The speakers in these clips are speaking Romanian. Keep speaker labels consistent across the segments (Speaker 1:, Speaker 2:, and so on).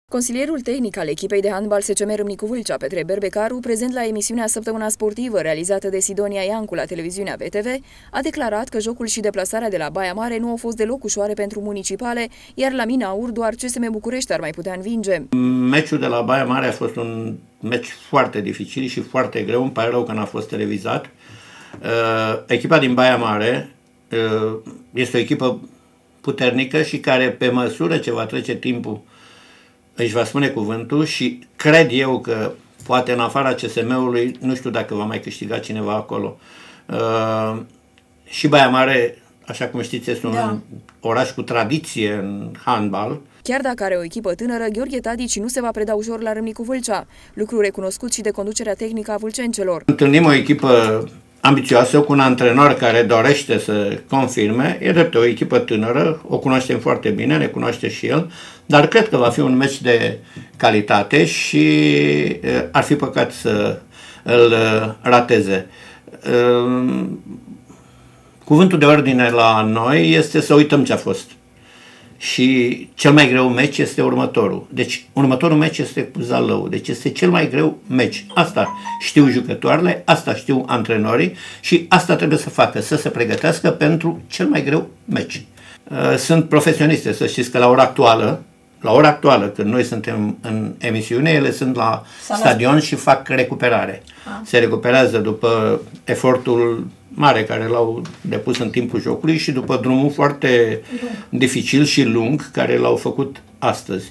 Speaker 1: Consilierul tehnic al echipei de handbal SCM Râmnicu Vâlcea, Petre Berbecaru, prezent la emisiunea Săptămâna Sportivă realizată de Sidonia Iancu la televiziunea VTV, a declarat că jocul și deplasarea de la Baia Mare nu au fost deloc ușoare pentru municipale, iar la Mina Aur doar CSM București ar mai putea învinge.
Speaker 2: Meciul de la Baia Mare a fost un meci foarte dificil și foarte greu, îmi pare rău că n-a fost televizat. Echipa din Baia Mare este o echipă puternică și care, pe măsură ce va trece timpul, își va spune cuvântul și cred eu că poate în afara CSM-ului, nu știu dacă va mai câștiga cineva acolo. Și Baia Mare, așa cum știți, este un oraș cu tradiție în handbal.
Speaker 1: Chiar dacă are o echipă tânără, Gheorghe Tadici nu se va preda ușor la Râmnicu Vâlcea, lucru recunoscut și de conducerea tehnică a vâlcencelor.
Speaker 2: Întâlnim o echipă ambițioasă, cu un antrenor care dorește să confirme. E drept, o echipă tânără, o cunoaștem foarte bine, ne cunoaște și el, dar cred că va fi un meci de calitate și ar fi păcat să îl rateze. Cuvântul de ordine la noi este să uităm ce a fost. Și cel mai greu meci este următorul. Deci, următorul meci este cu Zalău. Deci este cel mai greu meci. Asta știu jucătoarele, asta știu antrenorii și asta trebuie să facă, să se pregătească pentru cel mai greu meci. Sunt profesioniste, să știți că la ora actuală, când noi suntem în emisiune, ele sunt la stadion și fac recuperare. Se recuperează după efortul mare care l-au depus în timpul jocului și după drumul foarte dificil și lung care l-au făcut astăzi.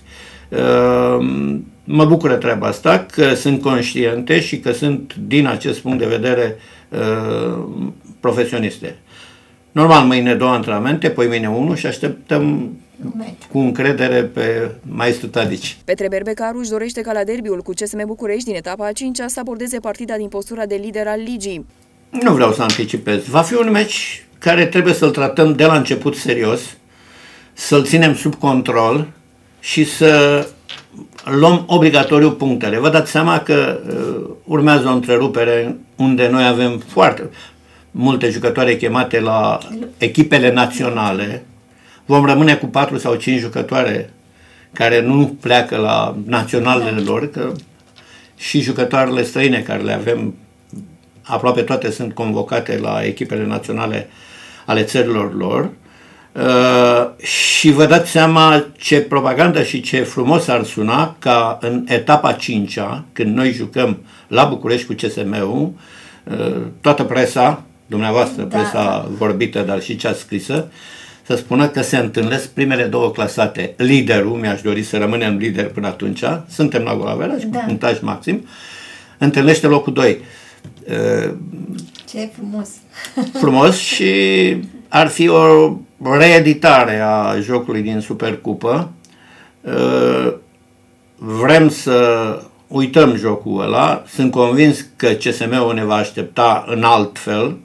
Speaker 2: Mă bucură treaba asta, că sunt conștiente și că sunt, din acest punct de vedere, profesioniste. Normal, mâine 2 antrenamente, poi mâine 1 și așteptăm cu încredere pe maestru Tadici.
Speaker 1: Petre Berbecaru își dorește ca la derbiul cu CSM București din etapa a 5-a să abordeze partida din postura de lider al ligii.
Speaker 2: Nu vreau să anticipez. Va fi un meci care trebuie să-l tratăm de la început serios, să-l ținem sub control și să luăm obligatoriu punctele. Vă dați seama că urmează o întrerupere unde noi avem foarte multe jucătoare chemate la echipele naționale. Vom rămâne cu 4 sau 5 jucătoare care nu pleacă la naționalele lor, că și jucătoarele străine care le avem, aproape toate sunt convocate la echipele naționale ale țărilor lor. Și vă dați seama ce propagandă și ce frumos ar suna ca în etapa 5-a, când noi jucăm la București cu CSM-ul, toată presa, dumneavoastră, presa vorbită, dar și cea scrisă, să spună că se întâlnesc primele 2 clasate. Liderul, mi-aș dori să rămânem lider până atunci, suntem la golaveraj, cu punctaj maxim, întâlnește locul 2.
Speaker 3: Ce frumos!
Speaker 2: Frumos și ar fi o reeditare a jocului din Supercupă. Vrem să uităm jocul ăla. Sunt convins că CSM-ul ne va aștepta în alt fel.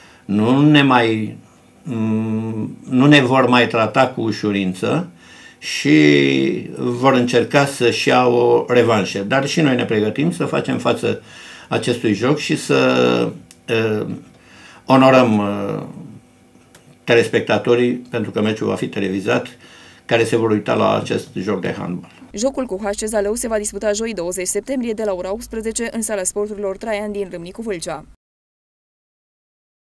Speaker 2: Nu ne vor mai trata cu ușurință și vor încerca să-și iau o revanșă. Dar și noi ne pregătim să facem față acestui joc și să onorăm telespectatorii, pentru că meciul va fi televizat, care se vor uita la acest joc de handbal.
Speaker 1: Jocul cu HC Zalău se va disputa joi 20 septembrie de la ora 18 în sala sporturilor Traian din Râmnicu Vâlcea.